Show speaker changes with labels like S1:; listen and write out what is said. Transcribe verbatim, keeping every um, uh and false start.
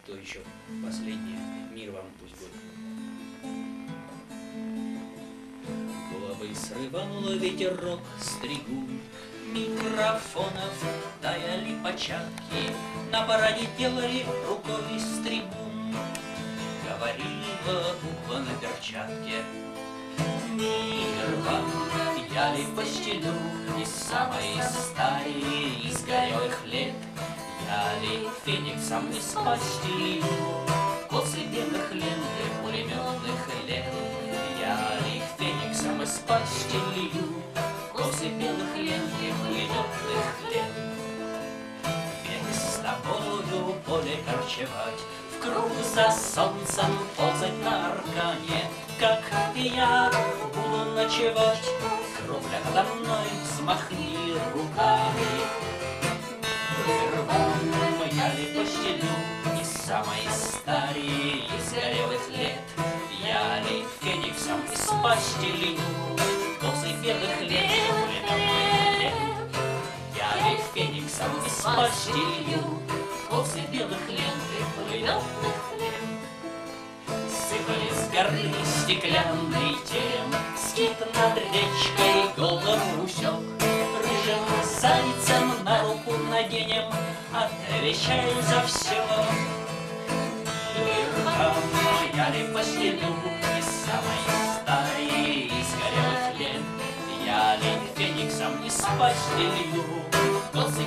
S1: то еще последнее. Мир вам пусть будет. Головы срывануло ветерок, стригу микрофонов таяли початки, на параде делали рукой стригун. Говорила буква на перчатке: мир вам я ли постелю из самой стаи, из горелых лет, я ли фениксом из постелю косы белых лент и пулеметных лет, я ли фениксом из постелю косы белых лент и пулеметных лет. Век с тобою поле корчевать, в круг за солнцем ползать на аркане, как и я буду ночевать, кровля надо мной взмахни руками. Мир вам я ли постелю из самой старой, из горелых лет, я ли фениксом из постелю косы белых лет, пулеметных лет, я ли фениксом из постелю косы белых лент и пулеметных лет. Сыпали с горы стеклянный тем, скит над речкой голову усек. Рыжим зайцем на руку наденем, отвечай за все. Мир я ли постелю из самой старой, из горелых лет, я ли фениксом из постелю косы